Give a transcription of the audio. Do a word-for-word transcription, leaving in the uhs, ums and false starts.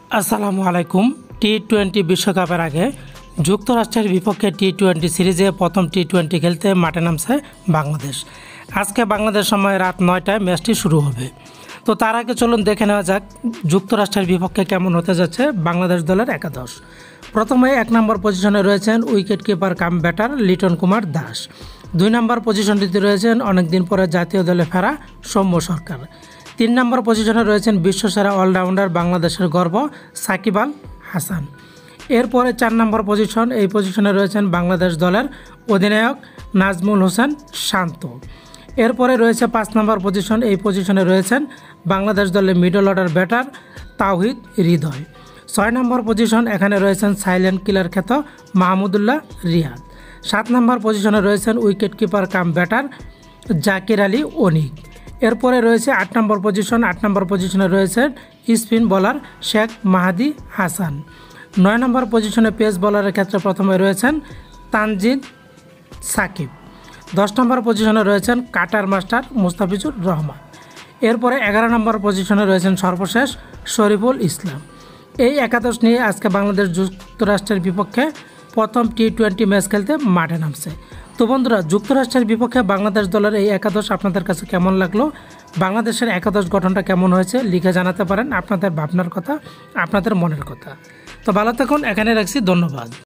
আসসালামু আলাইকুম। T twenty বিশ্বকাপের আগে যুক্তরাষ্ট্রের বিপক্ষে টি টোয়েন্টি সিরিজে প্রথম টি টোয়েন্টি খেলতে মাঠে নামছে বাংলাদেশ। আজকে বাংলাদেশ সময় রাত নয়টায় ম্যাচটি শুরু হবে। তো তার আগে চলুন দেখে নেওয়া যাক যুক্তরাষ্ট্রের বিপক্ষে কেমন হতে যাচ্ছে বাংলাদেশ দলের একাদশ। প্রথমে এক নম্বর পজিশনে রয়েছেন wicket keeper cum batter Liton Kumar Das. দুই নম্বর পজিশনটিতে রয়েছেন অনেকদিন পরে জাতীয় দলে ফেরা সৌম্য সরকার। তিন নম্বর পজিশনে রয়েছেন বিশ্বসেরা অলরাউন্ডার বাংলাদেশের গর্ব সাকিব আল হাসান। এরপরে চার নম্বর পজিশন, এই পজিশনে রয়েছেন বাংলাদেশ দলের অধিনায়ক নাজমুল হোসেন শান্ত। এরপরে রয়েছে পাঁচ নম্বর পজিশন, এই পজিশনে রয়েছেন বাংলাদেশ দলের middle order batter Towhid Hridoy. ছয় নম্বর পজিশন, এখানে রয়েছেন সাইলেন্ট কিলার খ্যাত মাহমুদুল্লাহ রিয়াদ। সাত নম্বর পজিশনে রয়েছেন wicket keeper cum batter Jaker Ali Anik. এরপরে রয়েছে আট নম্বর পজিশন, আট নম্বর পজিশনে রয়েছেন স্পিন বোলার শেখ মাহাদি হাসান। নয় নম্বর পজিশনে পেস বোলারের ক্ষেত্রে প্রথমে রয়েছেন তানজিদ সাকিব। দশ নম্বর পজিশনে রয়েছেন কাটার মাস্টার মুস্তাফিজুর রহমান। এরপরে এগারো নম্বর পজিশনে রয়েছেন সর্বশেষ শরীফুল ইসলাম। এই একাদশ নিয়ে আজকে বাংলাদেশ যুক্তরাষ্ট্রের বিপক্ষে প্রথম টি টোয়েন্টি ম্যাচ খেলতে মাঠে নামছে। তো বন্ধুরা, যুক্তরাষ্ট্রের বিপক্ষে বাংলাদেশ দলের এই একাদশ আপনাদের কাছে কেমন লাগলো, বাংলাদেশের একাদশ গঠনটা কেমন হয়েছে লিখে জানাতে পারেন আপনাদের ভাবনার কথা, আপনাদের মনের কথা। তো ভালো থাকুন, এখানে রাখছি, ধন্যবাদ।